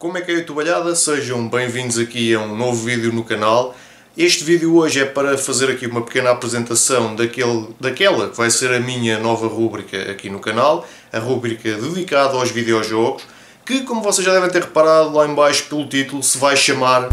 Como é que é, youtubalhada? Sejam bem-vindos aqui a um novo vídeo no canal. Este vídeo hoje é para fazer aqui uma pequena apresentação daquela que vai ser a minha nova rúbrica aqui no canal, a rúbrica dedicada aos videojogos, que, como vocês já devem ter reparado lá em baixo pelo título, se vai chamar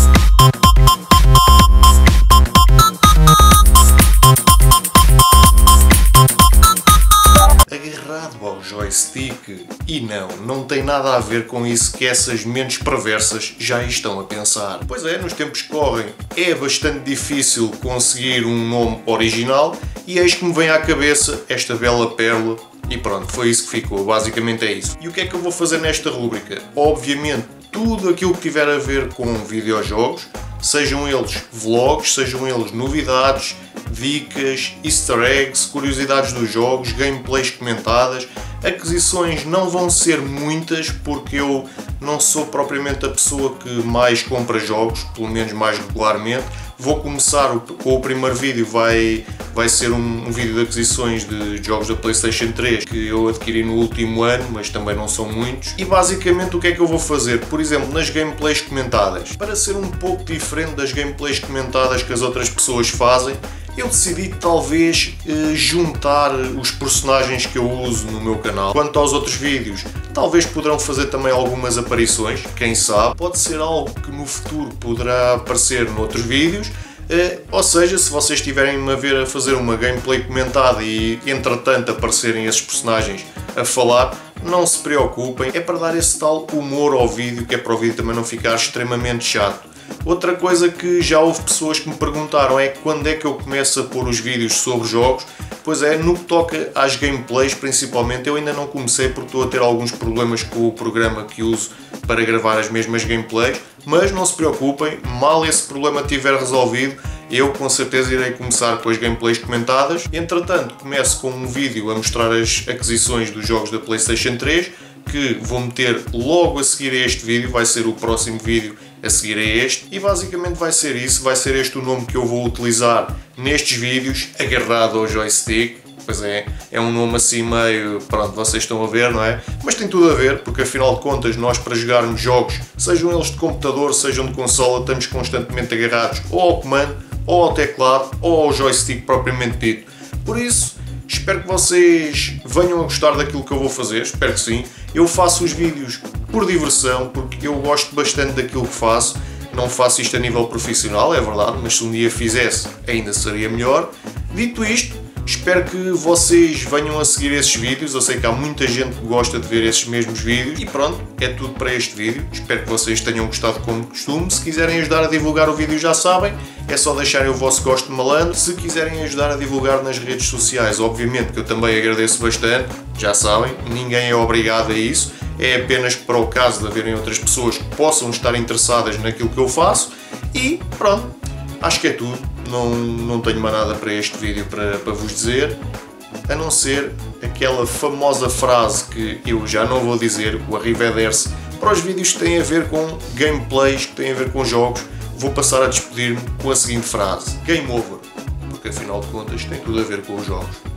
Agarrado ao joystick. E não tem nada a ver com isso que essas mentes perversas já estão a pensar. Pois é, nos tempos que correm é bastante difícil conseguir um nome original e eis que me vem à cabeça esta bela pérola e pronto, foi isso que ficou, basicamente é isso. E o que é que eu vou fazer nesta rúbrica? Obviamente tudo aquilo que tiver a ver com videojogos, sejam eles vlogs, sejam eles novidades, dicas, easter eggs, curiosidades dos jogos, gameplays comentadas. Aquisições não vão ser muitas porque eu não sou propriamente a pessoa que mais compra jogos, pelo menos mais regularmente. Vou começar com o primeiro vídeo, vai ser um vídeo de aquisições de jogos da PlayStation 3 que eu adquiri no último ano, mas também não são muitos. E basicamente o que é que eu vou fazer? Por exemplo, nas gameplays comentadas, para ser um pouco diferente das gameplays comentadas que as outras pessoas fazem, eu decidi talvez juntar os personagens que eu uso no meu canal. Quanto aos outros vídeos, talvez poderão fazer também algumas aparições, quem sabe. Pode ser algo que no futuro poderá aparecer noutros vídeos. Ou seja, se vocês estiverem a ver a fazer uma gameplay comentada e entretanto aparecerem esses personagens a falar, não se preocupem, é para dar esse tal humor ao vídeo, que é para o vídeo também não ficar extremamente chato. Outra coisa que já houve pessoas que me perguntaram é quando é que eu começo a pôr os vídeos sobre jogos. Pois é, no que toca às gameplays principalmente, eu ainda não comecei porque estou a ter alguns problemas com o programa que uso para gravar as mesmas gameplays, mas não se preocupem, mal esse problema estiver resolvido, eu com certeza irei começar com as gameplays comentadas. Entretanto, começo com um vídeo a mostrar as aquisições dos jogos da PlayStation 3, que vou meter logo a seguir a este vídeo, vai ser o próximo vídeo a seguir a este, e basicamente vai ser isso, vai ser este o nome que eu vou utilizar nestes vídeos, agarrado ao joystick. Pois é um nome assim meio, pronto, vocês estão a ver, não é? Mas tem tudo a ver, porque afinal de contas nós para jogarmos jogos, sejam eles de computador, sejam de consola, estamos constantemente agarrados ou ao comando, ou ao teclado, ou ao joystick propriamente dito. Por isso, espero que vocês venham a gostar daquilo que eu vou fazer, espero que sim. Eu faço os vídeos por diversão, porque eu gosto bastante daquilo que faço. Não faço isto a nível profissional, é verdade, mas se um dia fizesse ainda seria melhor. Dito isto, espero que vocês venham a seguir esses vídeos. Eu sei que há muita gente que gosta de ver esses mesmos vídeos. E pronto, é tudo para este vídeo. Espero que vocês tenham gostado como de costume. Se quiserem ajudar a divulgar o vídeo já sabem, é só deixarem o vosso gosto de malandro. Se quiserem ajudar a divulgar nas redes sociais, obviamente que eu também agradeço bastante. Já sabem, ninguém é obrigado a isso. É apenas para o caso de haverem outras pessoas que possam estar interessadas naquilo que eu faço. E pronto, acho que é tudo. Não tenho mais nada para este vídeo para vos dizer, a não ser aquela famosa frase que eu já não vou dizer, o arrivederci. Para os vídeos que têm a ver com gameplays, que têm a ver com jogos, vou passar a despedir-me com a seguinte frase: Game over, porque afinal de contas tem tudo a ver com os jogos.